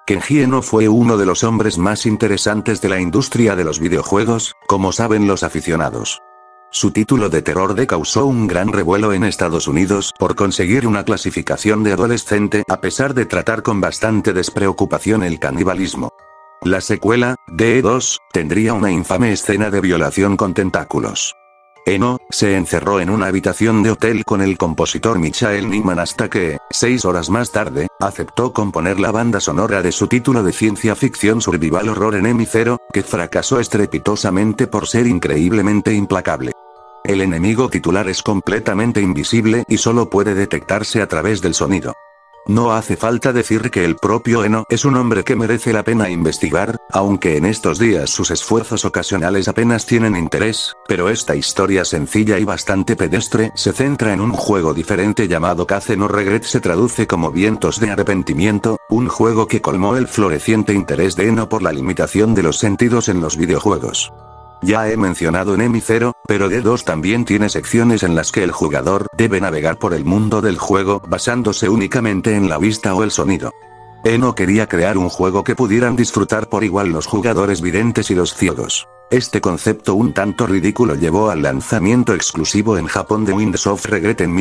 Kenji Eno fue uno de los hombres más interesantes de la industria de los videojuegos, como saben los aficionados. Su título de terror D causó un gran revuelo en Estados Unidos por conseguir una clasificación de adolescente a pesar de tratar con bastante despreocupación el canibalismo. La secuela, DE2, tendría una infame escena de violación con tentáculos. Eno se encerró en una habitación de hotel con el compositor Michael Nyman hasta que, 6 horas más tarde, aceptó componer la banda sonora de su título de ciencia ficción survival horror Enemy Zero, que fracasó estrepitosamente por ser increíblemente implacable. El enemigo titular es completamente invisible y solo puede detectarse a través del sonido. No hace falta decir que el propio Eno es un hombre que merece la pena investigar, aunque en estos días sus esfuerzos ocasionales apenas tienen interés, pero esta historia sencilla y bastante pedestre se centra en un juego diferente llamado Kaze no Regret, se traduce como Vientos de Arrepentimiento, un juego que colmó el floreciente interés de Eno por la limitación de los sentidos en los videojuegos. Ya he mencionado Enemy Zero, pero D2 también tiene secciones en las que el jugador debe navegar por el mundo del juego basándose únicamente en la vista o el sonido. Eno quería crear un juego que pudieran disfrutar por igual los jugadores videntes y los ciegos. Este concepto un tanto ridículo llevó al lanzamiento exclusivo en Japón de Winds of Regret en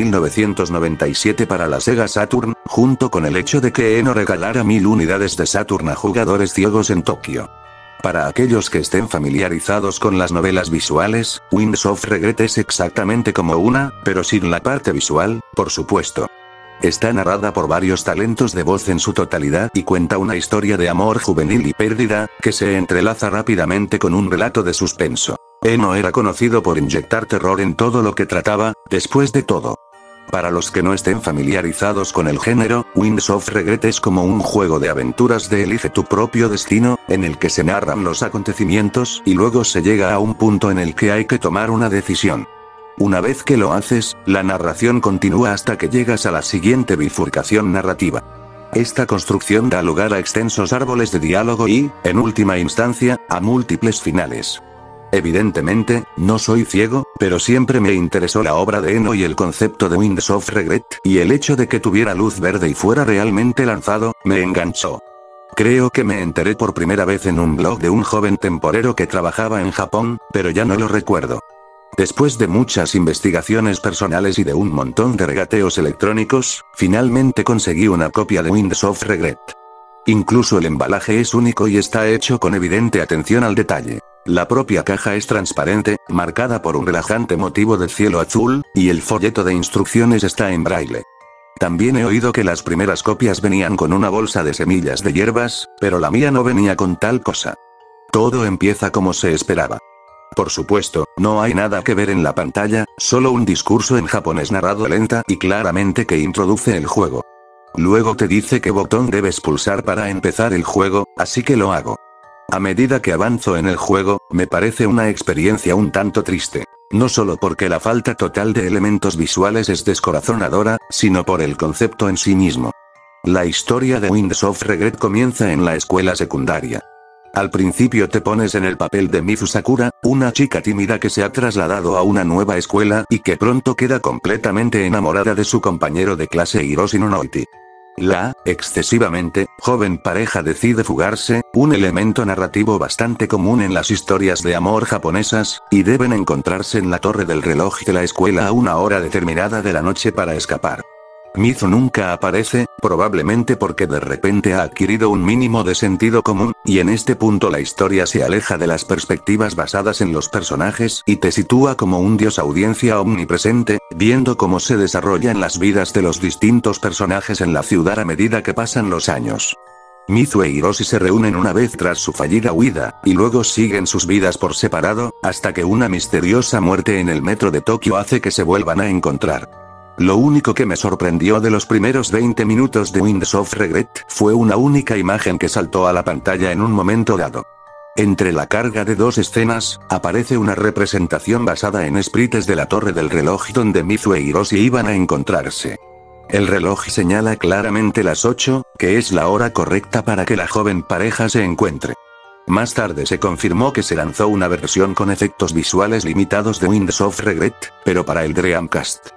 1997 para la Sega Saturn, junto con el hecho de que Eno regalara 1000 unidades de Saturn a jugadores ciegos en Tokio. Para aquellos que estén familiarizados con las novelas visuales, Winds of Regret es exactamente como una, pero sin la parte visual, por supuesto. Está narrada por varios talentos de voz en su totalidad y cuenta una historia de amor juvenil y pérdida, que se entrelaza rápidamente con un relato de suspenso. Eno era conocido por inyectar terror en todo lo que trataba, después de todo. Para los que no estén familiarizados con el género, Winds of Regret es como un juego de aventuras de elige tu propio destino, en el que se narran los acontecimientos y luego se llega a un punto en el que hay que tomar una decisión. Una vez que lo haces, la narración continúa hasta que llegas a la siguiente bifurcación narrativa. Esta construcción da lugar a extensos árboles de diálogo y, en última instancia, a múltiples finales. Evidentemente, no soy ciego, pero siempre me interesó la obra de Eno y el concepto de Winds of Regret, y el hecho de que tuviera luz verde y fuera realmente lanzado, me enganchó. Creo que me enteré por primera vez en un blog de un joven temporero que trabajaba en Japón, pero ya no lo recuerdo. Después de muchas investigaciones personales y de un montón de regateos electrónicos, finalmente conseguí una copia de Winds of Regret. Incluso el embalaje es único y está hecho con evidente atención al detalle. La propia caja es transparente, marcada por un relajante motivo de cielo azul, y el folleto de instrucciones está en braille. También he oído que las primeras copias venían con una bolsa de semillas de hierbas, pero la mía no venía con tal cosa. Todo empieza como se esperaba. Por supuesto, no hay nada que ver en la pantalla, solo un discurso en japonés narrado lenta y claramente que introduce el juego. Luego te dice qué botón debes pulsar para empezar el juego, así que lo hago. A medida que avanzo en el juego, me parece una experiencia un tanto triste. No solo porque la falta total de elementos visuales es descorazonadora, sino por el concepto en sí mismo. La historia de Winds of Regret comienza en la escuela secundaria. Al principio te pones en el papel de Mizu Sakura, una chica tímida que se ha trasladado a una nueva escuela y que pronto queda completamente enamorada de su compañero de clase Hiroshi Nonoiti. La, excesivamente, joven pareja decide fugarse, un elemento narrativo bastante común en las historias de amor japonesas, y deben encontrarse en la torre del reloj de la escuela a una hora determinada de la noche para escapar. Mizu nunca aparece, probablemente porque de repente ha adquirido un mínimo de sentido común, y en este punto la historia se aleja de las perspectivas basadas en los personajes y te sitúa como un dios audiencia omnipresente, viendo cómo se desarrollan las vidas de los distintos personajes en la ciudad a medida que pasan los años. Mizu e Hiroshi se reúnen una vez tras su fallida huida, y luego siguen sus vidas por separado, hasta que una misteriosa muerte en el metro de Tokio hace que se vuelvan a encontrar. Lo único que me sorprendió de los primeros 20 minutos de Winds of Regret fue una única imagen que saltó a la pantalla en un momento dado. Entre la carga de dos escenas, aparece una representación basada en sprites de la torre del reloj donde Mizu e Hiroshi iban a encontrarse. El reloj señala claramente las 8, que es la hora correcta para que la joven pareja se encuentre. Más tarde se confirmó que se lanzó una versión con efectos visuales limitados de Winds of Regret, pero para el Dreamcast.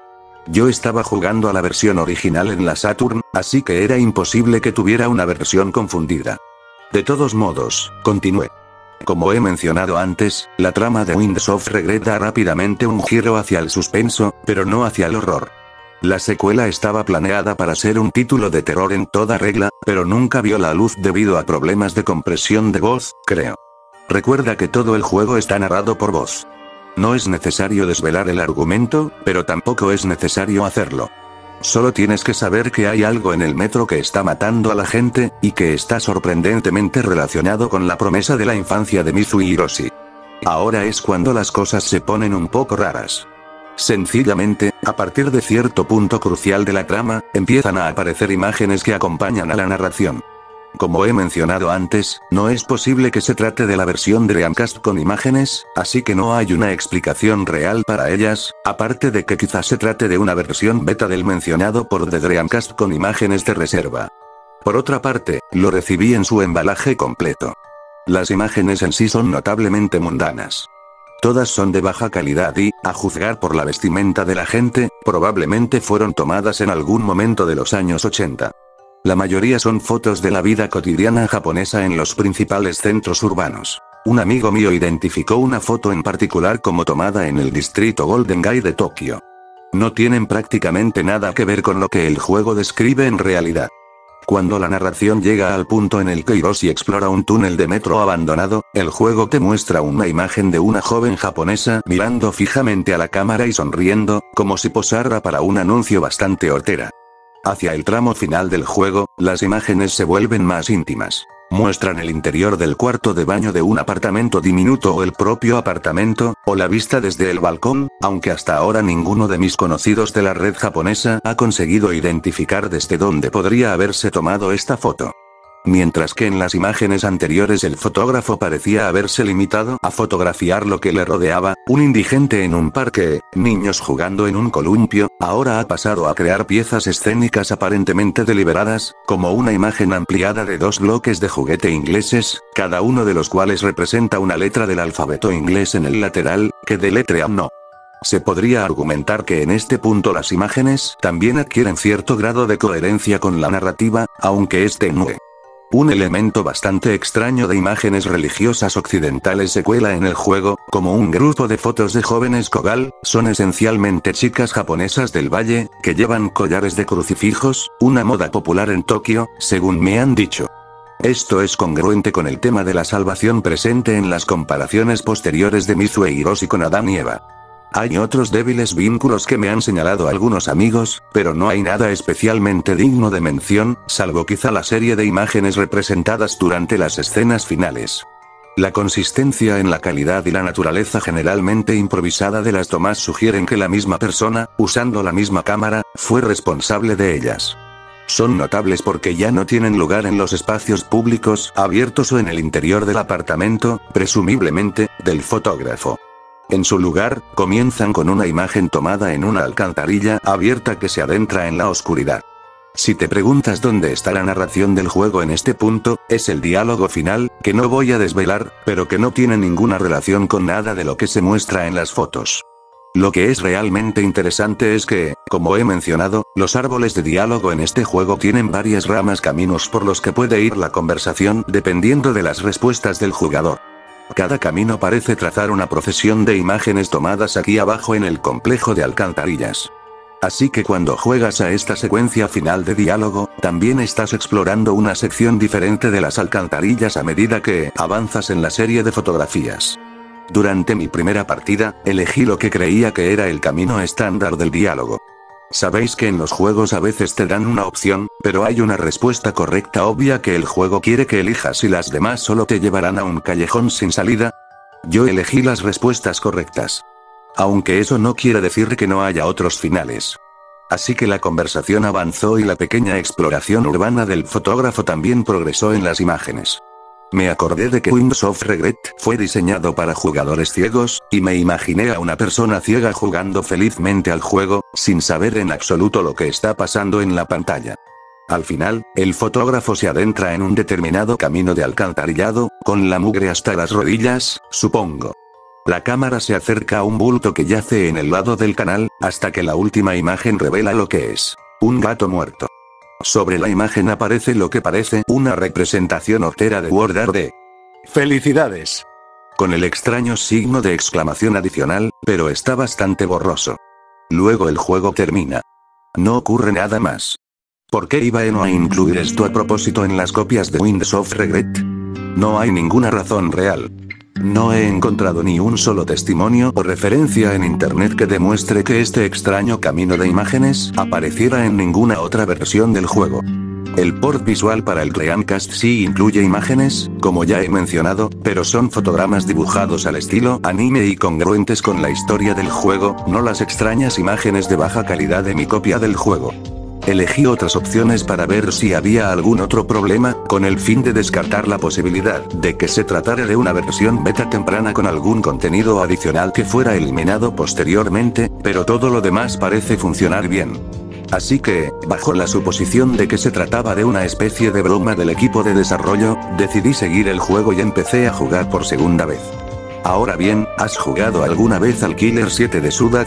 Yo estaba jugando a la versión original en la Saturn, así que era imposible que tuviera una versión confundida. De todos modos, continué. Como he mencionado antes, la trama de Winds of Regret da rápidamente un giro hacia el suspenso, pero no hacia el horror. La secuela estaba planeada para ser un título de terror en toda regla, pero nunca vio la luz debido a problemas de compresión de voz, creo. Recuerda que todo el juego está narrado por voz. No es necesario desvelar el argumento, pero tampoco es necesario hacerlo. Solo tienes que saber que hay algo en el metro que está matando a la gente, y que está sorprendentemente relacionado con la promesa de la infancia de Mizu y Hiroshi. Ahora es cuando las cosas se ponen un poco raras. Sencillamente, a partir de cierto punto crucial de la trama, empiezan a aparecer imágenes que acompañan a la narración. Como he mencionado antes, no es posible que se trate de la versión de Dreamcast con imágenes, así que no hay una explicación real para ellas, aparte de que quizás se trate de una versión beta del mencionado por The Dreamcast con imágenes de reserva. Por otra parte, lo recibí en su embalaje completo. Las imágenes en sí son notablemente mundanas. Todas son de baja calidad y, a juzgar por la vestimenta de la gente, probablemente fueron tomadas en algún momento de los años 80. La mayoría son fotos de la vida cotidiana japonesa en los principales centros urbanos. Un amigo mío identificó una foto en particular como tomada en el distrito Golden Gate de Tokio. No tienen prácticamente nada que ver con lo que el juego describe en realidad. Cuando la narración llega al punto en el que Hiroshi explora un túnel de metro abandonado, el juego te muestra una imagen de una joven japonesa mirando fijamente a la cámara y sonriendo, como si posara para un anuncio bastante hortera. Hacia el tramo final del juego, las imágenes se vuelven más íntimas. Muestran el interior del cuarto de baño de un apartamento diminuto o el propio apartamento, o la vista desde el balcón, aunque hasta ahora ninguno de mis conocidos de la red japonesa ha conseguido identificar desde dónde podría haberse tomado esta foto. Mientras que en las imágenes anteriores el fotógrafo parecía haberse limitado a fotografiar lo que le rodeaba, un indigente en un parque, niños jugando en un columpio, ahora ha pasado a crear piezas escénicas aparentemente deliberadas, como una imagen ampliada de 2 bloques de juguete ingleses, cada uno de los cuales representa una letra del alfabeto inglés en el lateral, que deletrean no. Se podría argumentar que en este punto las imágenes también adquieren cierto grado de coherencia con la narrativa, aunque es tenue. Un elemento bastante extraño de imágenes religiosas occidentales se cuela en el juego, como un grupo de fotos de jóvenes kogal, son esencialmente chicas japonesas del valle, que llevan collares de crucifijos, una moda popular en Tokio, según me han dicho. Esto es congruente con el tema de la salvación presente en las comparaciones posteriores de Mizu e Hiroshi con Adán y Eva. Hay otros débiles vínculos que me han señalado algunos amigos, pero no hay nada especialmente digno de mención, salvo quizá la serie de imágenes representadas durante las escenas finales. La consistencia en la calidad y la naturaleza generalmente improvisada de las tomas sugieren que la misma persona, usando la misma cámara, fue responsable de ellas. Son notables porque ya no tienen lugar en los espacios públicos abiertos o en el interior del apartamento, presumiblemente, del fotógrafo. En su lugar, comienzan con una imagen tomada en una alcantarilla abierta que se adentra en la oscuridad. Si te preguntas dónde está la narración del juego en este punto, es el diálogo final, que no voy a desvelar, pero que no tiene ninguna relación con nada de lo que se muestra en las fotos. Lo que es realmente interesante es que, como he mencionado, los árboles de diálogo en este juego tienen varias ramas caminos por los que puede ir la conversación dependiendo de las respuestas del jugador. Cada camino parece trazar una procesión de imágenes tomadas aquí abajo en el complejo de alcantarillas. Así que cuando juegas a esta secuencia final de diálogo, también estás explorando una sección diferente de las alcantarillas a medida que avanzas en la serie de fotografías. Durante mi primera partida, elegí lo que creía que era el camino estándar del diálogo. Sabéis que en los juegos a veces te dan una opción, pero hay una respuesta correcta obvia que el juego quiere que elijas y las demás solo te llevarán a un callejón sin salida. Yo elegí las respuestas correctas. Aunque eso no quiere decir que no haya otros finales. Así que la conversación avanzó y la pequeña exploración urbana del fotógrafo también progresó en las imágenes. Me acordé de que Winds of Regret fue diseñado para jugadores ciegos, y me imaginé a una persona ciega jugando felizmente al juego, sin saber en absoluto lo que está pasando en la pantalla. Al final, el fotógrafo se adentra en un determinado camino de alcantarillado, con la mugre hasta las rodillas, supongo. La cámara se acerca a un bulto que yace en el lado del canal, hasta que la última imagen revela lo que es. Un gato muerto. Sobre la imagen aparece lo que parece una representación hortera de Sword Art de ¡Felicidades! Con el extraño signo de exclamación adicional, pero está bastante borroso. Luego el juego termina. No ocurre nada más. ¿Por qué iba Eno a incluir esto a propósito en las copias de Winds of Regret? No hay ninguna razón real. No he encontrado ni un solo testimonio o referencia en internet que demuestre que este extraño camino de imágenes apareciera en ninguna otra versión del juego. El port visual para el Dreamcast sí incluye imágenes, como ya he mencionado, pero son fotogramas dibujados al estilo anime y congruentes con la historia del juego, no las extrañas imágenes de baja calidad de mi copia del juego. Elegí otras opciones para ver si había algún otro problema, con el fin de descartar la posibilidad de que se tratara de una versión beta temprana con algún contenido adicional que fuera eliminado posteriormente, pero todo lo demás parece funcionar bien. Así que, bajo la suposición de que se trataba de una especie de broma del equipo de desarrollo, decidí seguir el juego y empecé a jugar por segunda vez. Ahora bien, ¿has jugado alguna vez al Killer 7 de Suda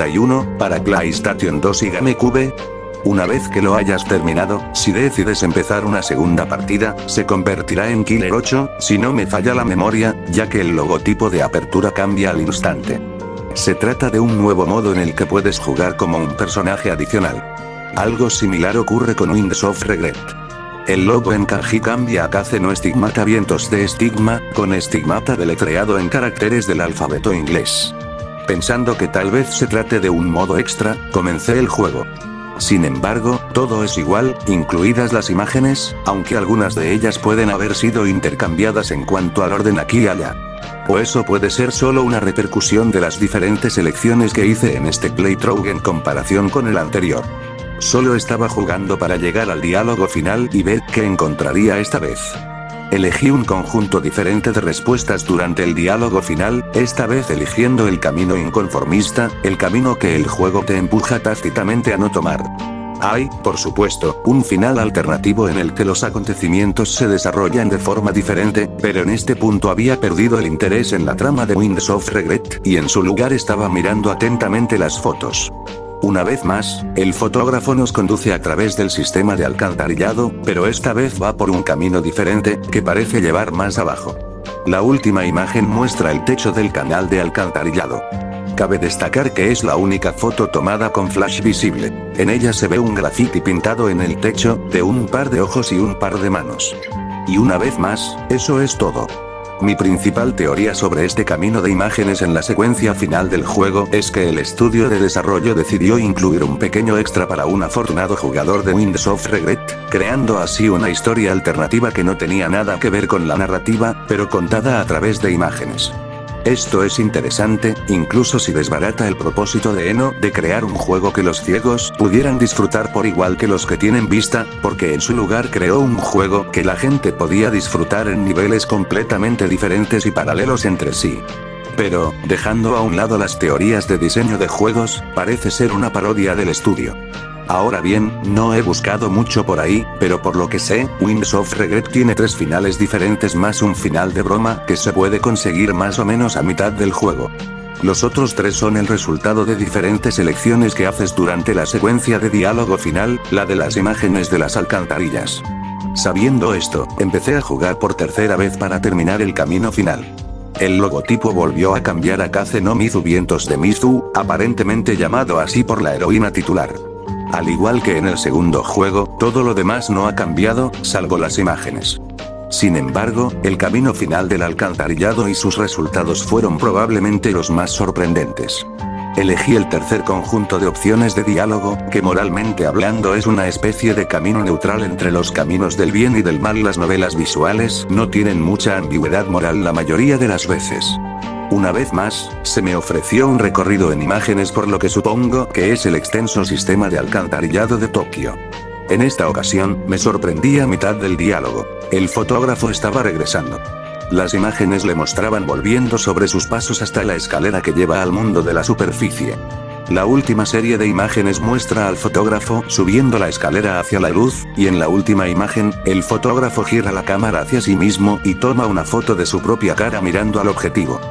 51, para PlayStation 2 y GameCube? Una vez que lo hayas terminado, si decides empezar una segunda partida, se convertirá en Killer 8, si no me falla la memoria, ya que el logotipo de apertura cambia al instante. Se trata de un nuevo modo en el que puedes jugar como un personaje adicional. Algo similar ocurre con Winds of Regret. El logo en kanji cambia a Kaze no Stigmata vientos de estigma, con Stigmata deletreado en caracteres del alfabeto inglés. Pensando que tal vez se trate de un modo extra, comencé el juego. Sin embargo, todo es igual, incluidas las imágenes, aunque algunas de ellas pueden haber sido intercambiadas en cuanto al orden aquí y allá. O eso puede ser solo una repercusión de las diferentes elecciones que hice en este playthrough en comparación con el anterior. Solo estaba jugando para llegar al diálogo final y ver qué encontraría esta vez. Elegí un conjunto diferente de respuestas durante el diálogo final, esta vez eligiendo el camino inconformista, el camino que el juego te empuja tácitamente a no tomar. Hay, por supuesto, un final alternativo en el que los acontecimientos se desarrollan de forma diferente, pero en este punto había perdido el interés en la trama de Winds of Regret, y en su lugar estaba mirando atentamente las fotos. Una vez más, el fotógrafo nos conduce a través del sistema de alcantarillado, pero esta vez va por un camino diferente, que parece llevar más abajo. La última imagen muestra el techo del canal de alcantarillado. Cabe destacar que es la única foto tomada con flash visible. En ella se ve un graffiti pintado en el techo, de un par de ojos y un par de manos. Y una vez más, eso es todo. Mi principal teoría sobre este camino de imágenes en la secuencia final del juego es que el estudio de desarrollo decidió incluir un pequeño extra para un afortunado jugador de Winds of Regret, creando así una historia alternativa que no tenía nada que ver con la narrativa, pero contada a través de imágenes. Esto es interesante, incluso si desbarata el propósito de Eno de crear un juego que los ciegos pudieran disfrutar por igual que los que tienen vista, porque en su lugar creó un juego que la gente podía disfrutar en niveles completamente diferentes y paralelos entre sí. Pero, dejando a un lado las teorías de diseño de juegos, parece ser una parodia del estudio. Ahora bien, no he buscado mucho por ahí, pero por lo que sé, Winds of Regret tiene 3 finales diferentes más un final de broma que se puede conseguir más o menos a mitad del juego. Los otros 3 son el resultado de diferentes elecciones que haces durante la secuencia de diálogo final, la de las imágenes de las alcantarillas. Sabiendo esto, empecé a jugar por tercera vez para terminar el camino final. El logotipo volvió a cambiar a Kaze no Mizu vientos de Mizu, aparentemente llamado así por la heroína titular. Al igual que en el segundo juego, todo lo demás no ha cambiado, salvo las imágenes. Sin embargo, el camino final del alcantarillado y sus resultados fueron probablemente los más sorprendentes. Elegí el tercer conjunto de opciones de diálogo, que moralmente hablando es una especie de camino neutral entre los caminos del bien y del mal. Las novelas visuales no tienen mucha ambigüedad moral la mayoría de las veces. Una vez más, se me ofreció un recorrido en imágenes por lo que supongo que es el extenso sistema de alcantarillado de Tokio. En esta ocasión, me sorprendí a mitad del diálogo. El fotógrafo estaba regresando. Las imágenes le mostraban volviendo sobre sus pasos hasta la escalera que lleva al mundo de la superficie. La última serie de imágenes muestra al fotógrafo subiendo la escalera hacia la luz, y en la última imagen, el fotógrafo gira la cámara hacia sí mismo y toma una foto de su propia cara mirando al objetivo.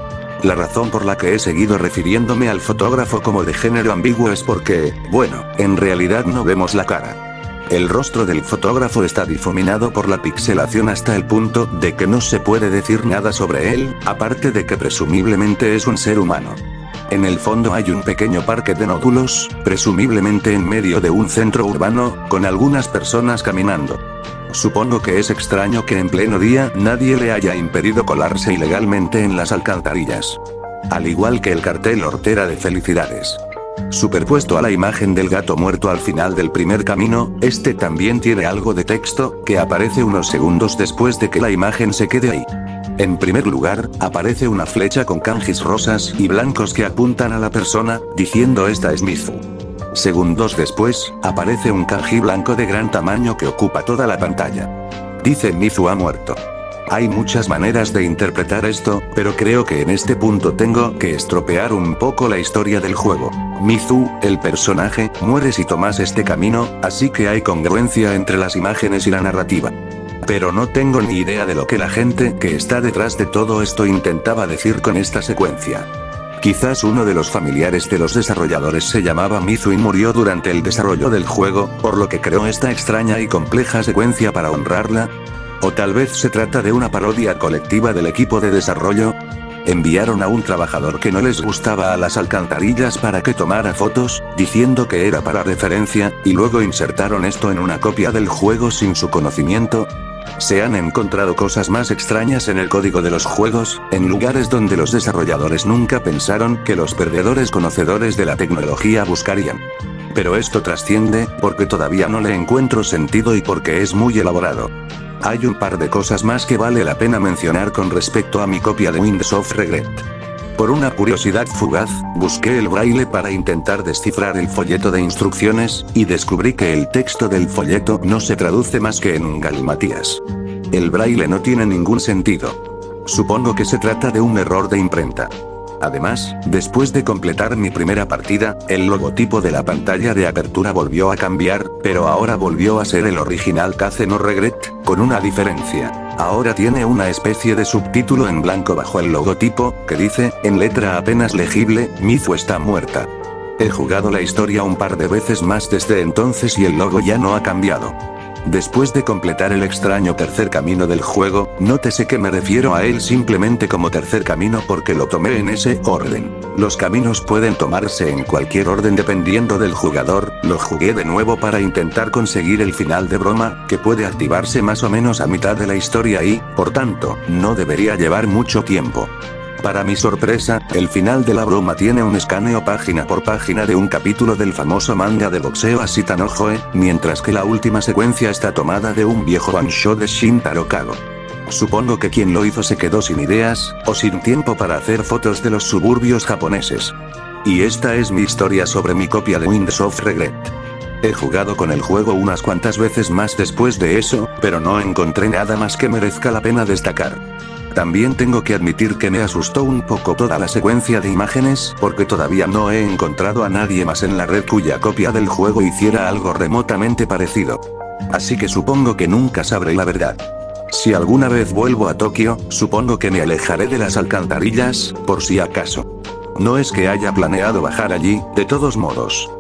La razón por la que he seguido refiriéndome al fotógrafo como de género ambiguo es porque, bueno, en realidad no vemos la cara. El rostro del fotógrafo está difuminado por la pixelación hasta el punto de que no se puede decir nada sobre él, aparte de que presumiblemente es un ser humano. En el fondo hay un pequeño parque de nódulos, presumiblemente en medio de un centro urbano, con algunas personas caminando. Supongo que es extraño que en pleno día nadie le haya impedido colarse ilegalmente en las alcantarillas. Al igual que el cartel hortera de felicidades. Superpuesto a la imagen del gato muerto al final del primer camino, este también tiene algo de texto, que aparece unos segundos después de que la imagen se quede ahí. En primer lugar, aparece una flecha con kanjis rosas y blancos que apuntan a la persona, diciendo esta es Mizu. Segundos después, aparece un kanji blanco de gran tamaño que ocupa toda la pantalla. Dice Mizu ha muerto. Hay muchas maneras de interpretar esto, pero creo que en este punto tengo que estropear un poco la historia del juego. Mizu, el personaje, muere si tomas este camino, así que hay congruencia entre las imágenes y la narrativa. Pero no tengo ni idea de lo que la gente que está detrás de todo esto intentaba decir con esta secuencia. Quizás uno de los familiares de los desarrolladores se llamaba Mizu y murió durante el desarrollo del juego, por lo que creó esta extraña y compleja secuencia para honrarla. O tal vez se trata de una parodia colectiva del equipo de desarrollo. Enviaron a un trabajador que no les gustaba a las alcantarillas para que tomara fotos, diciendo que era para referencia, y luego insertaron esto en una copia del juego sin su conocimiento. Se han encontrado cosas más extrañas en el código de los juegos, en lugares donde los desarrolladores nunca pensaron que los perdedores conocedores de la tecnología buscarían. Pero esto trasciende, porque todavía no le encuentro sentido y porque es muy elaborado. Hay un par de cosas más que vale la pena mencionar con respecto a mi copia de Winds of Regret. Por una curiosidad fugaz, busqué el braille para intentar descifrar el folleto de instrucciones, y descubrí que el texto del folleto no se traduce más que en un galimatías. El braille no tiene ningún sentido. Supongo que se trata de un error de imprenta. Además, después de completar mi primera partida, el logotipo de la pantalla de apertura volvió a cambiar, pero ahora volvió a ser el original Kaze no Regret, con una diferencia. Ahora tiene una especie de subtítulo en blanco bajo el logotipo, que dice, en letra apenas legible, Mizu está muerta. He jugado la historia un par de veces más desde entonces y el logo ya no ha cambiado. Después de completar el extraño tercer camino del juego, nótese que me refiero a él simplemente como tercer camino porque lo tomé en ese orden. Los caminos pueden tomarse en cualquier orden dependiendo del jugador. Lo jugué de nuevo para intentar conseguir el final de broma, que puede activarse más o menos a mitad de la historia y, por tanto, no debería llevar mucho tiempo. Para mi sorpresa, el final de la broma tiene un escaneo página por página de un capítulo del famoso manga de boxeo Ashita no Joe, mientras que la última secuencia está tomada de un viejo one-shot de Shintaro Kago. Supongo que quien lo hizo se quedó sin ideas, o sin tiempo para hacer fotos de los suburbios japoneses. Y esta es mi historia sobre mi copia de Winds of Regret. He jugado con el juego unas cuantas veces más después de eso, pero no encontré nada más que merezca la pena destacar. También tengo que admitir que me asustó un poco toda la secuencia de imágenes, porque todavía no he encontrado a nadie más en la red cuya copia del juego hiciera algo remotamente parecido. Así que supongo que nunca sabré la verdad. Si alguna vez vuelvo a Tokio, supongo que me alejaré de las alcantarillas, por si acaso. No es que haya planeado bajar allí, de todos modos.